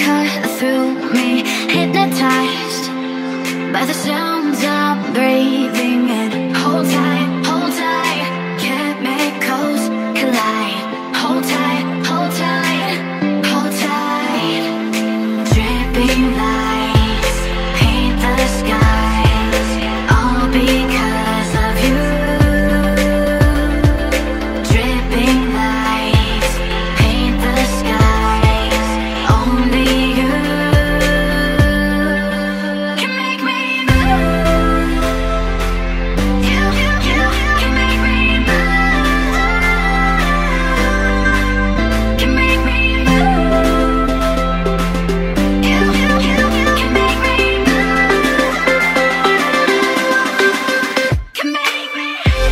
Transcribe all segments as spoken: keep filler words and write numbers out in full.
cut through me, hypnotized by the sounds I'm breathing in. Hold tight, hold tight, chemicals collide. Hold tight, hold tight, hold tight. Dripping lights paint the skies, all because of you. Dripping lights paint the skies, only you can make me move. You, you, you can make me move. Can make me move. You, you, you can make me move. Can make me.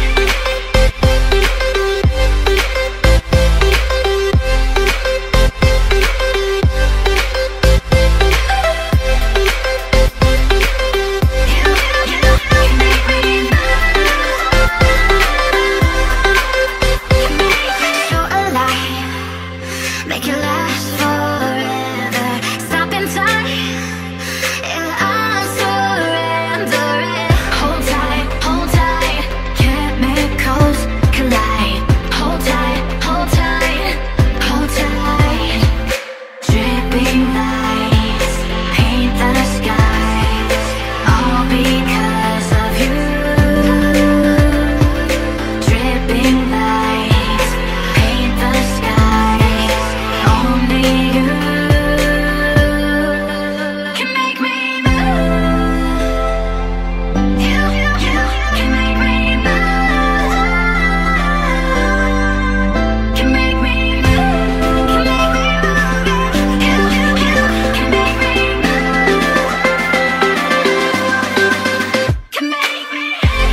So alive, make it last forever. Stop in time, and I surrender it. Hold tight, hold tight, chemicals collide. Hold tight, hold tight, hold tight. Dripping lights paint the skies, all because of you. Dripping lights paint the skies, only you can make me move. You, you, you can make me move. Can make me move. Can make me move. You, you, you can make me move. Can make me.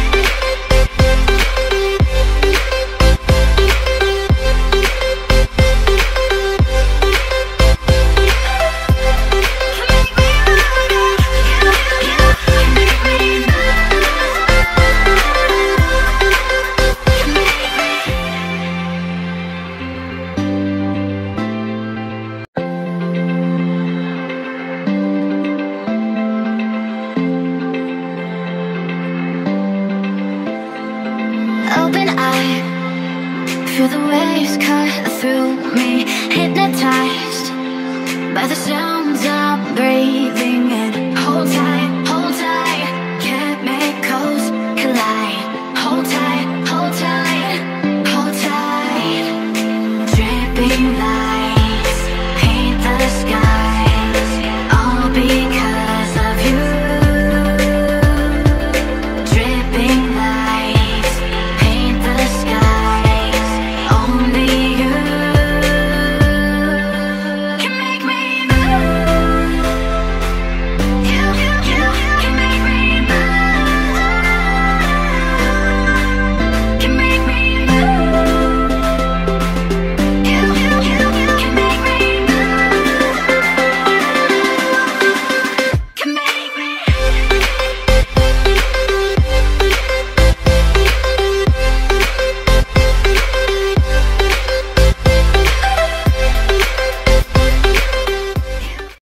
Open eye, feel the waves cut through me, hypnotized by the sounds I'm breathing.